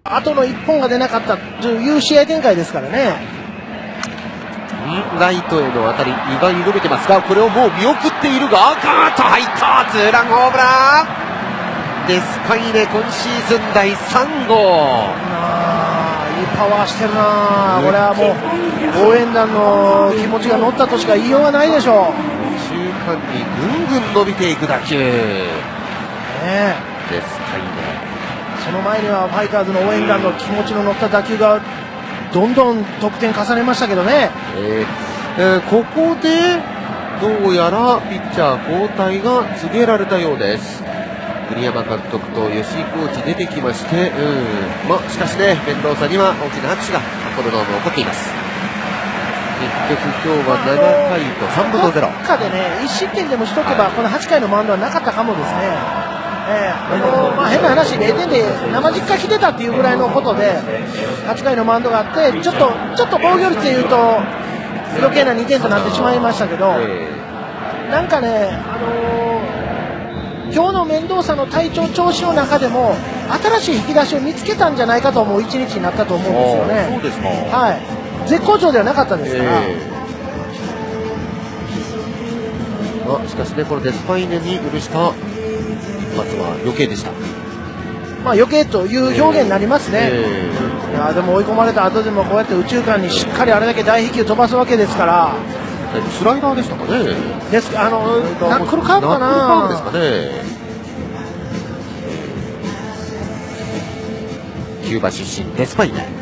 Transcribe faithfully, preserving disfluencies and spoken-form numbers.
あとのいっぽんが出なかったという試合展開ですからね。 ライトへの当たり、意外に伸びてますが、これをもう見送っているが、ガーッと入った、ツーランホームラン。デスパイネ、今シーズンだいさん号。 いいパワーしてるな、これはもう応援団の気持ちが乗ったとしか言いようがないでしょう。 中間にぐんぐん伸びていく打球、ね、デスパイネ。 その前にはファイターズの応援団の気持ちの乗った打球がどんどん得点重ねましたけどね。 えーえー、ここでどうやらピッチャー交代が告げられたようです。栗山監督と吉井コーチ出てきまして、うん、ま、しかしね、メンドーサには大きな拍手がこのドーム起こっています。結局今日はななかいとさんぶんのゼロ。 どっかでね、いち失点でもしとけば、はい、このはちかいのマウンドはなかったかもですね。えーあのまあ、変な話、れいてんで生実家来てたっていうぐらいのことで、はちかいのマウンドがあって、ちょっと、ちょっと防御率でいうと、余計なにてんとなってしまいましたけど、なんかね、あのー、今日の面倒さの体調調子の中でも、新しい引き出しを見つけたんじゃないかと思う一日になったと思うんですよね。 そうですか。 はい。絶好調ではなかったですから。 あ、しかしね、このデスパイネに許した一発は余計でした。 まあ余計という表現になりますね。いやでも追い込まれた後でもこうやって右中間にしっかりあれだけ大飛球飛ばすわけですから。 スライダーでしたかね。 ですあのナックルカーブかな。ナックルカーブですかね。 キューバ出身デスパイネ。